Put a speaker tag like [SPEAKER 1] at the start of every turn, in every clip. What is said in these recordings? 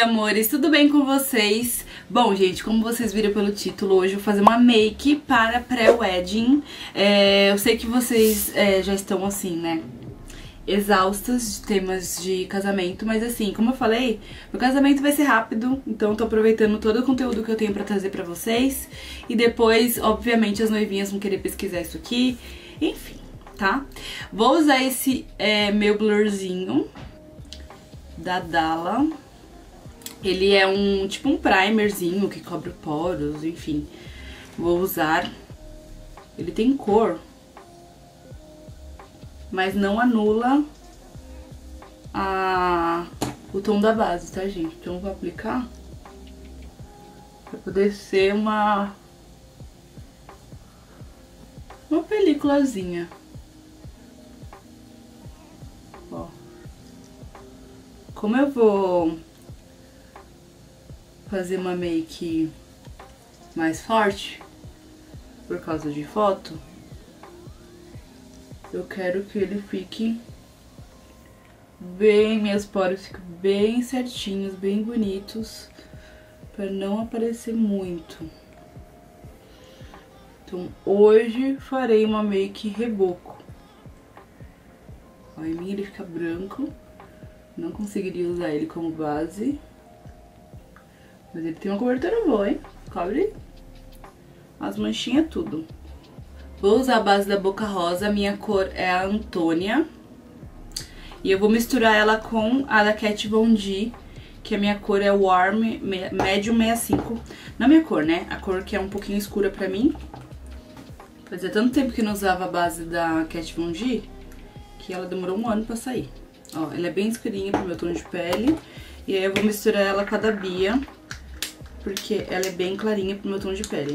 [SPEAKER 1] amores, tudo bem com vocês? Bom, gente, como vocês viram pelo título, hoje eu vou fazer uma make para pré-wedding. Eu sei que vocês já estão assim, né, exaustas de temas de casamento, mas assim, como eu falei, meu casamento vai ser rápido, então eu tô aproveitando todo o conteúdo que eu tenho pra trazer pra vocês. E depois, obviamente, as noivinhas vão querer pesquisar isso aqui, enfim, tá? Vou usar esse meu blurzinho da Dalla. Ele é tipo um primerzinho que cobre poros, enfim. Vou usar. Ele tem cor, mas não anula o tom da base, tá, gente? Então eu vou aplicar pra poder ser uma peliculazinha. Ó. Como eu vou fazer uma make mais forte por causa de foto, eu quero que ele fique bem, meus poros fiquem bem certinhos, bem bonitos, para não aparecer muito. Então hoje farei uma make reboco. Ó, em mim ele fica branco, não conseguiria usar ele como base, mas ele tem uma cobertura boa, hein? Cobre as manchinhas tudo. Vou usar a base da Boca Rosa, a minha cor é a Antônia. E eu vou misturar ela com a da Kat Von D, que a minha cor é Warm Medium 65. Não a minha cor, né? A cor que é um pouquinho escura pra mim. Fazia tanto tempo que eu não usava a base da Kat Von D, que ela demorou um ano pra sair. Ó, ela é bem escurinha pro meu tom de pele. E aí eu vou misturar ela com a da Bia, porque ela é bem clarinha pro meu tom de pele.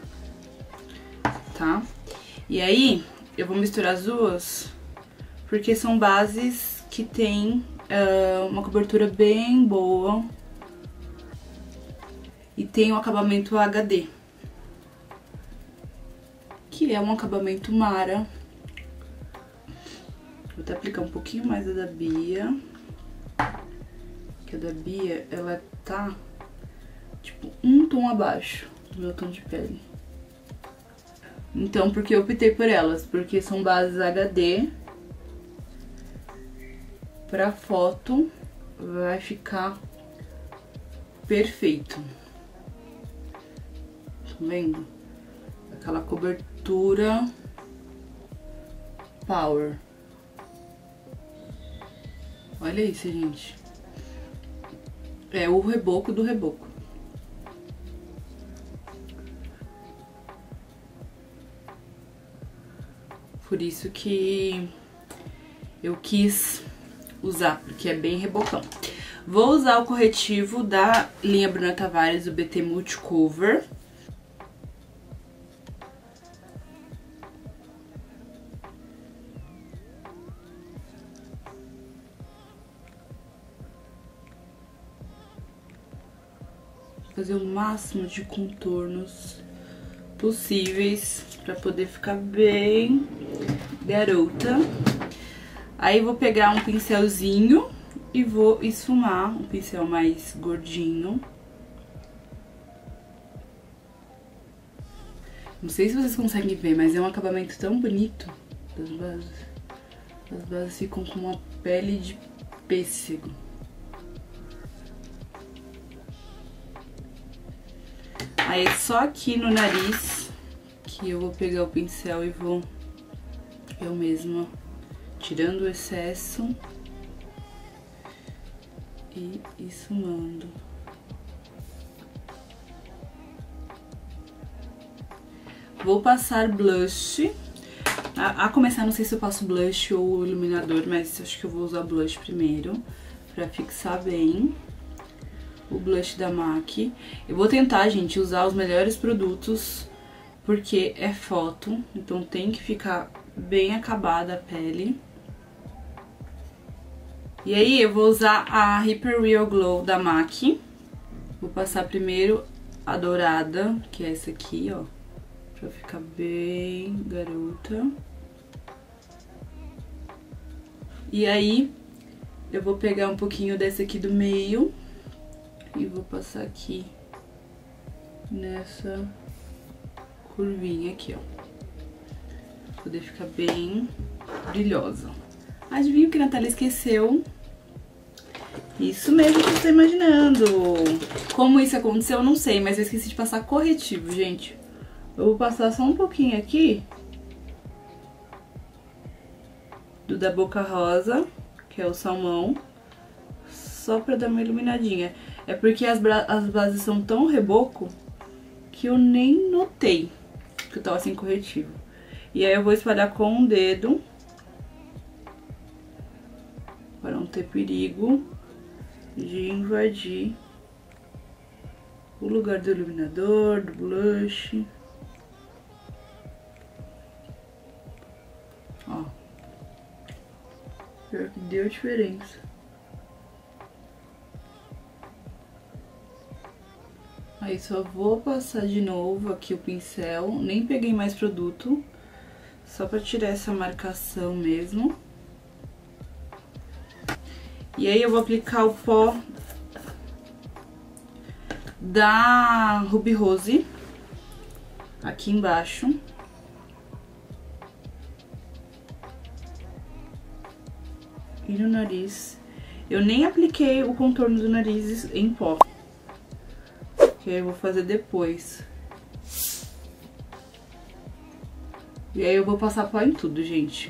[SPEAKER 1] Tá? E aí, eu vou misturar as duas, porque são bases que tem uma cobertura bem boa e tem um acabamento HD, que é um acabamento Mara. Vou até aplicar um pouquinho mais da Bia, que a da Bia, ela tá tipo um tom abaixo do meu tom de pele. Então, por que eu optei por elas? Porque são bases HD. Pra foto, vai ficar perfeito. Tá vendo? Aquela cobertura power. Olha isso, gente. É o reboco do reboco. Por isso que eu quis usar, porque é bem rebocão. Vou usar o corretivo da linha Bruna Tavares, o BT Multicover. Fazer o máximo de contornos possíveis pra poder ficar bem garota. Aí vou pegar um pincelzinho e vou esfumar, um pincel mais gordinho. Não sei se vocês conseguem ver, mas é um acabamento tão bonito das bases. As bases ficam com uma pele de pêssego. Aí só aqui no nariz que eu vou pegar o pincel e vou eu mesma tirando o excesso e esfumando. Vou passar blush. A começar, não sei se eu passo blush ou iluminador, mas acho que eu vou usar blush primeiro, pra fixar bem o blush da MAC. Eu vou tentar, gente, usar os melhores produtos, porque é foto, então tem que ficar bem acabada a pele. E aí eu vou usar a Hyper Real Glow da MAC. Vou passar primeiro a dourada, que é essa aqui, ó, pra ficar bem garota. E aí eu vou pegar um pouquinho dessa aqui do meio, e vou passar aqui nessa curvinha aqui, ó. Pra poder ficar bem brilhosa. Adivinha o que a Natália esqueceu? Isso mesmo que eu tô imaginando. Como isso aconteceu, eu não sei, mas eu esqueci de passar corretivo, gente. Eu vou passar só um pouquinho aqui do da Boca Rosa, que é o salmão, só pra dar uma iluminadinha. É porque as bases são tão reboco que eu nem notei que eu tava sem corretivo. E aí eu vou espalhar com o dedo para não ter perigo de invadir o lugar do iluminador, do blush. Ó, pior que deu diferença. Aí só vou passar de novo aqui o pincel, nem peguei mais produto, só pra tirar essa marcação mesmo. E aí eu vou aplicar o pó da Ruby Rose aqui embaixo. E no nariz. Eu nem apliquei o contorno do nariz em pó, que aí eu vou fazer depois. E aí eu vou passar pó em tudo, gente.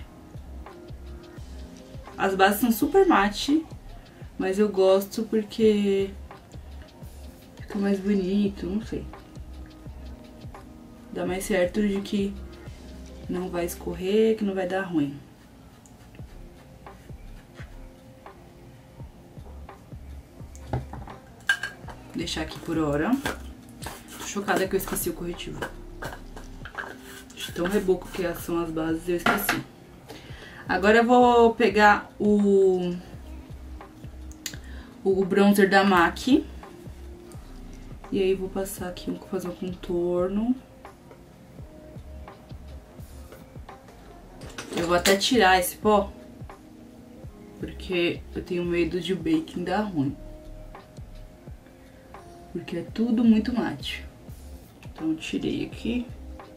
[SPEAKER 1] As bases são super mate, mas eu gosto porque fica mais bonito, não sei. Dá mais certo de que não vai escorrer, que não vai dar ruim. Vou deixar aqui por hora. Tô chocada que eu esqueci o corretivo. De tão reboco que são as bases, eu esqueci. Agora eu vou pegar o bronzer da MAC. E aí vou passar aqui, vou fazer um contorno. Eu vou até tirar esse pó, porque eu tenho medo de o baking dar ruim. Porque é tudo muito mate. Então eu tirei aqui.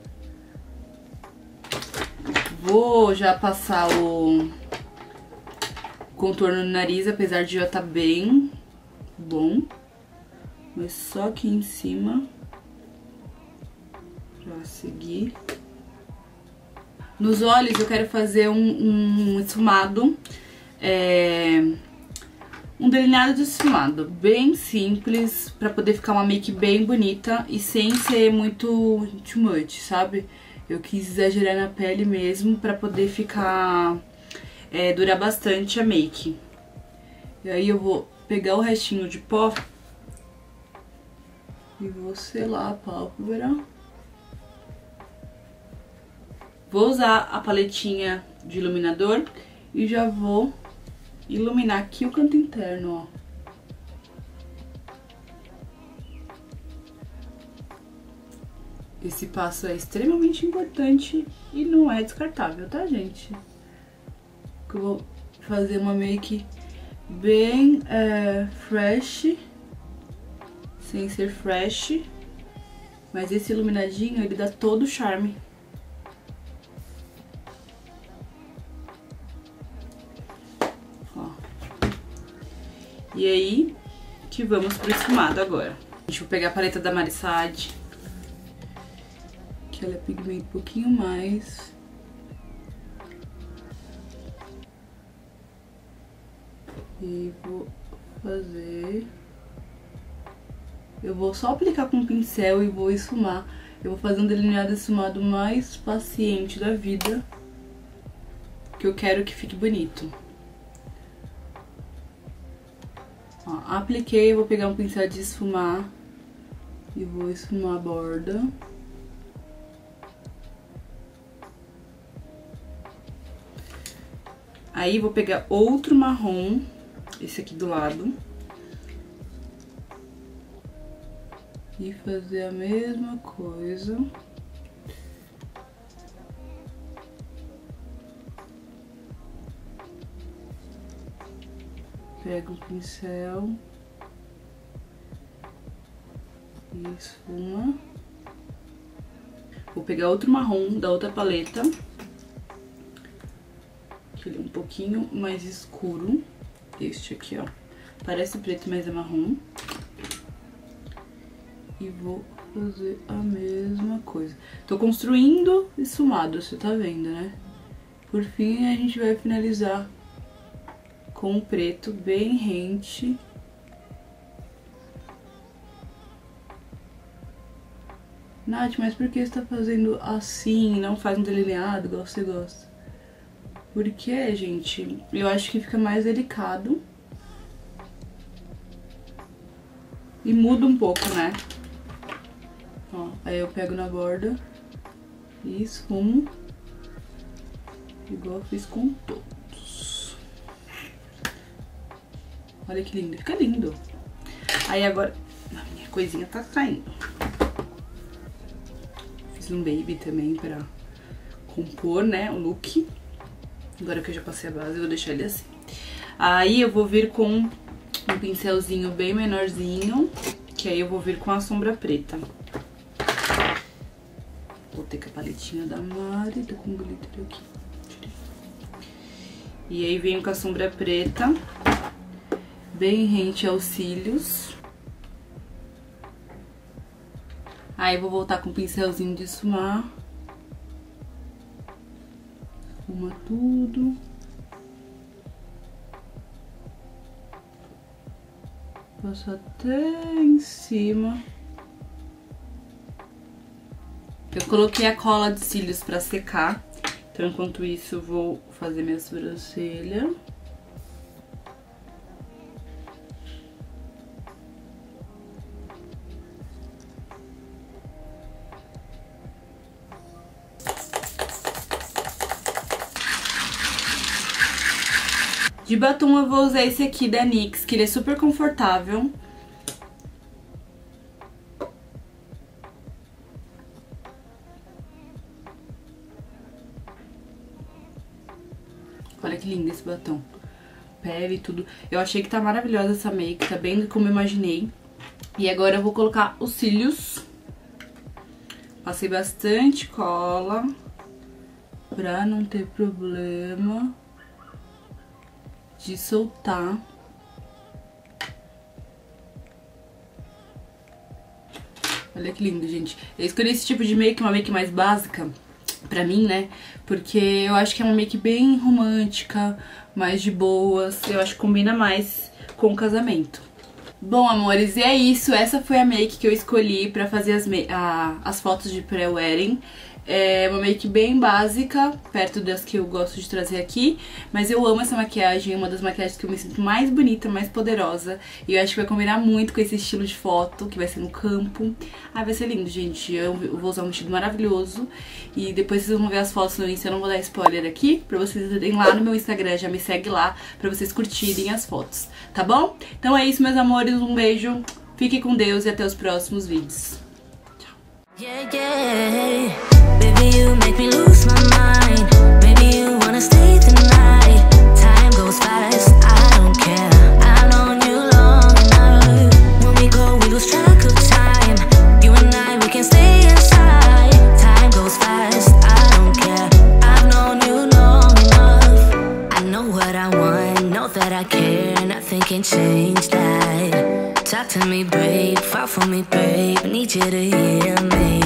[SPEAKER 1] Vou já passar o contorno no nariz, apesar de já estar bem bom. Mas só aqui em cima. Já seguir. Nos olhos eu quero fazer um esfumado, um delineado de esfumado, bem simples, pra poder ficar uma make bem bonita e sem ser muito too much, sabe? Eu quis exagerar na pele mesmo pra poder ficar, durar bastante a make. E aí eu vou pegar o restinho de pó e vou selar a pálpebra. Vou usar a paletinha de iluminador e já vou iluminar aqui o canto interno, ó. Esse passo é extremamente importante e não é descartável, tá, gente? Eu vou fazer uma make bem fresh, sem ser fresh, mas esse iluminadinho, ele dá todo o charme. E aí, que vamos pro esfumado agora. Deixa eu pegar a paleta da Marissade, que ela é pigmento um pouquinho mais. E vou fazer... Eu vou só aplicar com o pincel e vou esfumar. Eu vou fazer um delineado esfumado mais paciente da vida, que eu quero que fique bonito. Ó, apliquei, vou pegar um pincel de esfumar e vou esfumar a borda. Aí vou pegar outro marrom, esse aqui do lado, e fazer a mesma coisa. Pego o pincel Esfuma. Vou pegar outro marrom da outra paleta. Que ele é um pouquinho mais escuro. Este aqui, ó. Parece preto, mas é marrom. E vou fazer a mesma coisa. Tô construindo esfumado, você tá vendo, né? Por fim, a gente vai finalizar com o preto bem rente. Nath, mas por que você tá fazendo assim, não faz um delineado igual você gosta? Porque, gente, eu acho que fica mais delicado. E muda um pouco, né? Ó, aí eu pego na borda e esfumo. Igual eu fiz com todos. Olha que lindo, fica lindo. Aí agora, a minha coisinha tá caindo. Fiz um baby também pra compor, né, o look. Agora que eu já passei a base, eu vou deixar ele assim. Aí eu vou vir com um pincelzinho bem menorzinho, que aí eu vou vir com a sombra preta. Botei com a paletinha da Mari, tô com glitter aqui. E aí venho com a sombra preta, bem rente aos cílios. Aí vou voltar com o pincelzinho de esfumar. Esfuma tudo. Passo até em cima. Eu coloquei a cola de cílios pra secar. Então, enquanto isso, eu vou fazer minha sobrancelha. De batom eu vou usar esse aqui da NYX, que ele é super confortável. Olha que lindo esse batom. Pele e tudo. Eu achei que tá maravilhosa essa make, tá bem como eu imaginei. E agora eu vou colocar os cílios. Passei bastante cola pra não ter problema de soltar. Olha que lindo, gente. Eu escolhi esse tipo de make, uma make mais básica pra mim, né? Porque eu acho que é uma make bem romântica, mais de boas. Eu acho que combina mais com o casamento. Bom, amores, e é isso. Essa foi a make que eu escolhi pra fazer as fotos de pré-wedding. É uma make bem básica, perto das que eu gosto de trazer aqui. Mas eu amo essa maquiagem, é uma das maquiagens que eu me sinto mais bonita, mais poderosa. E eu acho que vai combinar muito com esse estilo de foto, que vai ser no campo. Ah, vai ser lindo, gente. Eu vou usar um vestido maravilhoso. E depois vocês vão ver as fotos no Insta, eu não vou dar spoiler aqui. Pra vocês irem lá no meu Instagram, já me segue lá, pra vocês curtirem as fotos, tá bom? Então é isso, meus amores, um beijo. Fiquem com Deus e até os próximos vídeos.
[SPEAKER 2] Yeah, yeah. Baby, you make me lose my mind. Maybe you wanna stay the night. Time goes fast, I don't care. I've known you long enough. When we go, we lose track of time. You and I, we can stay inside. Time goes fast, I don't care. I've known you long enough. I know what I want, know that I care. Nothing can change that. Talk to me, babe, fall for me, babe. I need you to hear me.